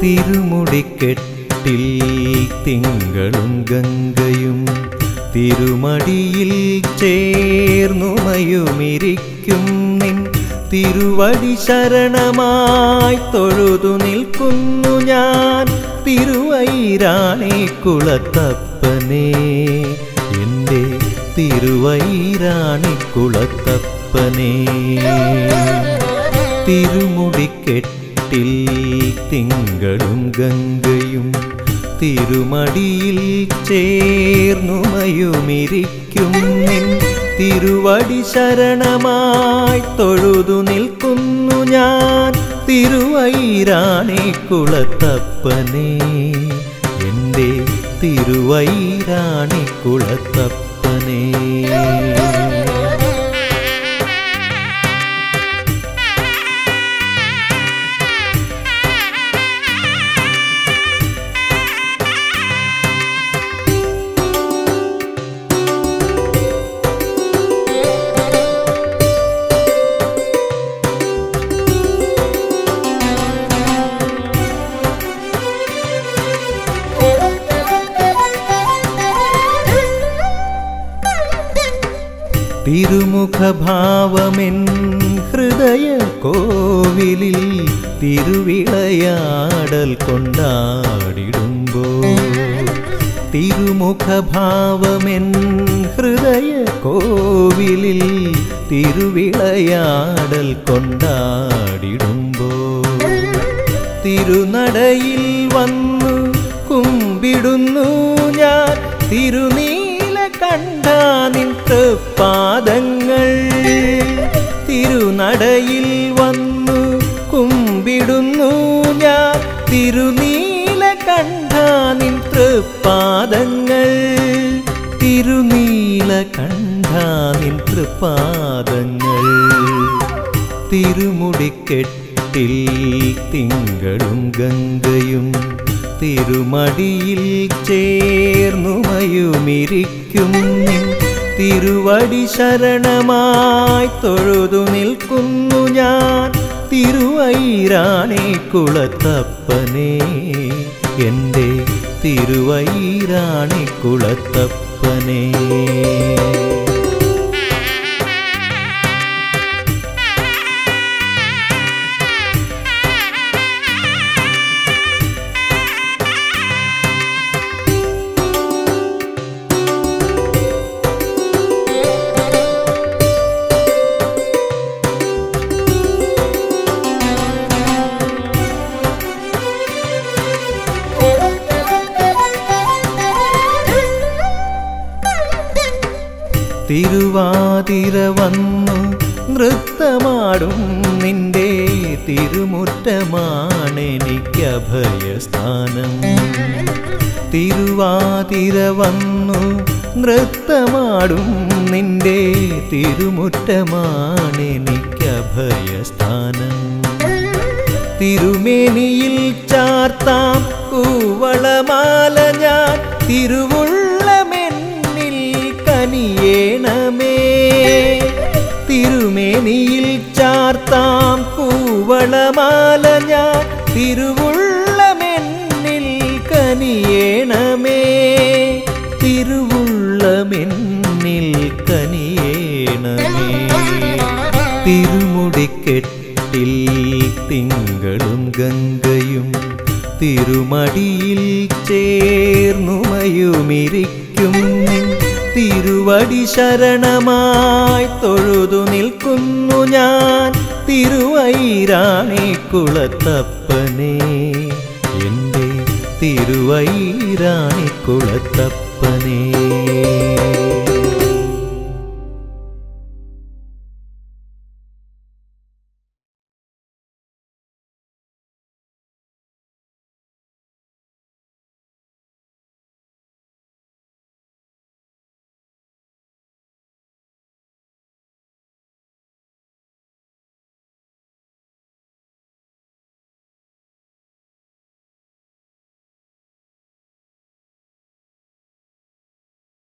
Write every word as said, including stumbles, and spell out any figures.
തിരുമുടിക്കെട്ടിൽ തിങ്കളും ഗംഗയും തിരുമടിയിൽ ചേർന്നുമയുമിരിക്കും നിൻ തിരുവടി ശരണമായി തൊഴുതു നിൽക്കുന്നു ഞാൻ തിരുവൈരാണിക്കുളത്തപ്പനേ എൻ്റെ തിരുവൈരാണിക്കുളത്തപ്പനേ തിരുമുടിക്കെട്ടിൽ തിങ്കളും ഗംഗയും തിരുമടിയിൽ ചേർന്നുമയുമിരിക്കും നിൻ തിരുവടി ശരണമായി തൊഴുതു നിൽക്കുന്നു ഞാൻ തിരുവൈരാണിക്കുളത്തപ്പനേ എൻ്റെ തിരുവൈരാണിക്കുളത്തപ്പനേ തിരുമുഖഭാവമെൻ ഹൃദയ കോവിലിൽ തിരുവിളയാടൽ കൊണ്ടാടിടുമ്പോൾ തിരുമുഖഭാവമെൻ ഹൃദയ കോവിലിൽ തിരുവിളയാടൽ കൊണ്ടാടിടുമ്പോൾ തിരുനടയിൽ വന്നു കുമ്പിടുന്നു ഞാൻ തിരുനീലകണ്ഠാനിൻ തൃപ്പാദങ്ങൾ തിരുനടയിൽ വന്നു കുമ്പിടുന്നു ഞാൻ തിരുനീലകണ്ഠാനിൻ തൃപ്പാദങ്ങൾ തിരുനീലകണ്ഠാനിൻ തൃപ്പാദങ്ങൾ തിരുമുടിക്കെട്ടിൽ തിങ്കളും ഗംഗയും തിരുമടിയിൽ ചേർന്നുമയുമിരിക്കും നിൻ തിരുവടി ശരണമായി തൊഴുതു നിൽക്കുന്നു ഞാൻ തിരുവൈരാണിക്കുളത്തപ്പനേ എൻ്റെ തിരുവൈരാണിക്കുളത്തപ്പനേ തിരുവാതിര വന്നു നൃത്തമാടും നിന്റെ തിരുമുറ്റമാണെനിക്കഭയസ്ഥാനം തിരുവാതിര വന്നു നൃത്തമാടും നിന്റെ തിരുമുറ്റമാണെനിക്കഭയസ്ഥാനം തിരുമേനിയിൽ ചാർത്താം കൂവളമാല ഞാൻ തിരുവുള്ളമെന്നിൽ കനിയേണമേ തിരുമേനിയിൽ ചാർത്താം കൂവളമാല ഞാൻ തിരുവുള്ളമെന്നിൽ കനിയേണമേ തിരുവുള്ളമെന്നിൽ കനിയേണമേ തിരുമുടിക്കെട്ടിൽ തിങ്കളും ഗംഗയും തിരുമടിയിൽ ചേർന്നുമയുമിരിക്കും നിൻ തിരുവടി ശരണമായി തൊഴുതു നിൽക്കുന്നു ഞാൻ തിരുവൈരാണിക്കുളത്തപ്പനേ എൻ്റെ തിരുവൈരാണിക്കുളത്തപ്പനേ